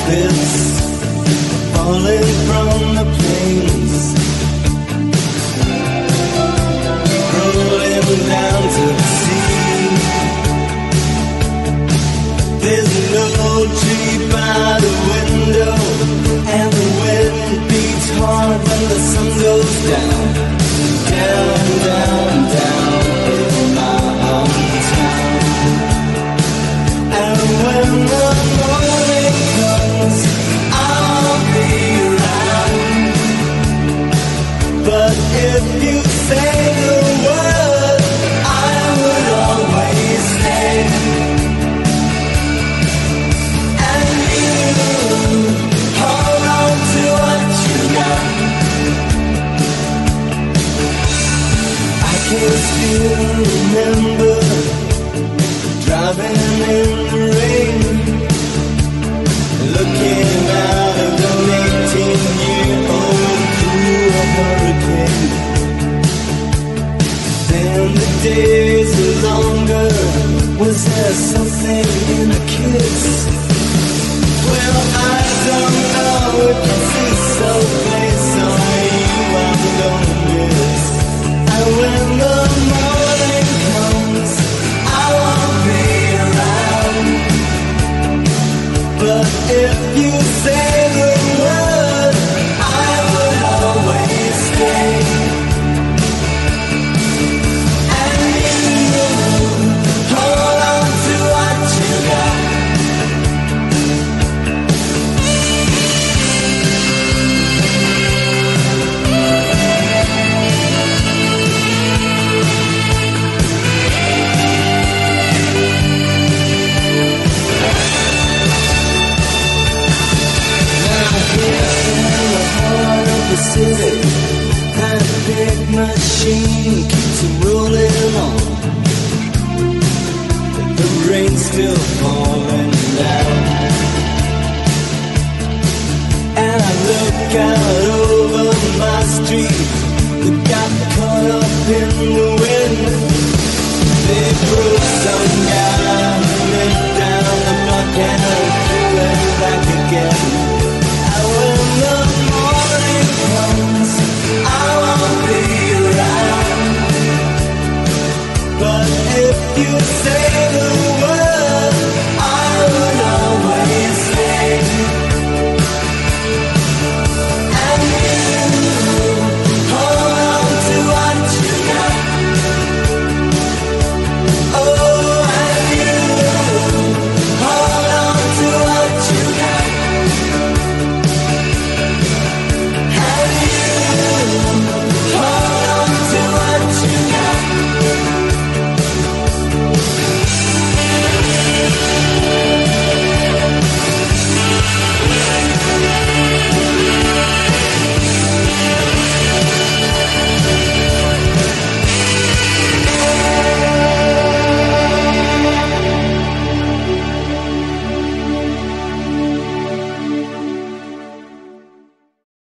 pits falling from the plains, rolling down to the sea. There's an old tree by the window, and the wind beats hard when the sun goes down, down, down, down in my hometown. And when the morning comes, I'll be around. But if you say the word, I would always stay. And you hold on to what you got. I can still remember driving in the rain, looking out of an 18-year-old through a hurricane. Then the days were longer. Was there something in a kiss? Well, I don't know if this is someplace only you I'm gonna miss. And when the morning comes, I won't be around. But if you say the word, I would always stay. And you hold on to what you got. City, that big machine keeps rolling on. The rain's still falling down, and I look out over my street that got caught up in the wind. They broke some guy who went down the block and threw it back again. And when the morning comes, I won't be around. But if you say the word,